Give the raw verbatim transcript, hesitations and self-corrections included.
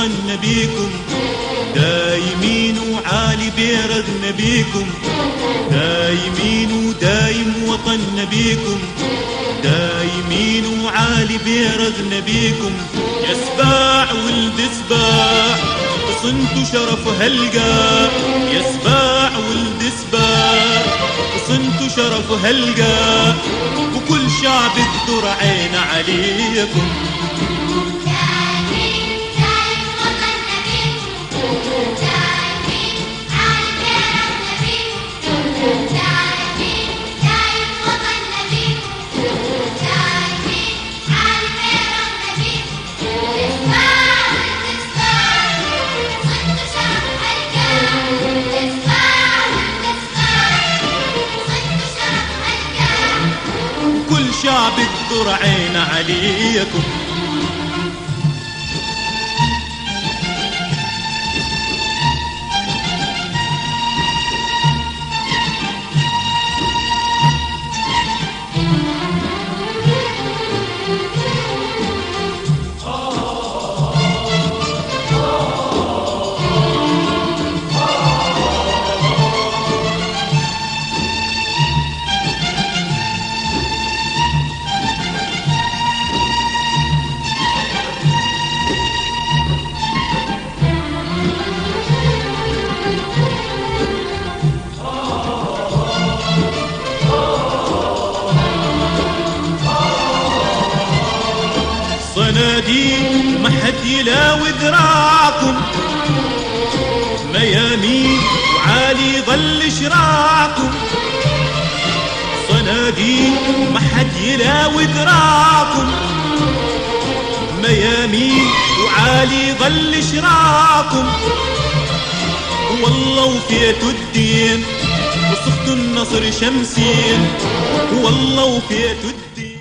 وطن نبيكم، دايمين وعالي بيرضنا بيكم، دايمين ودايم وطن نبيكم، دايمين وعالي بيرضنا بيكم. يا سباع ولد سباع صنتوا شرف هلقا، يا سباع ولد سباع صنتوا شرف هلقا، وكل شعب الدر عين عليكم. كل شعب الدر عين عليكم. صناديق ما حد يلاوي ذراعكم، ميامين وعالي ظل شراعكم، صناديق ما حد يلاوي ذراعكم، ميامين وعالي ظل شراعكم. والله وفيتوا الدين وصفتوا النصر شمسين، والله وفيتوا الدين.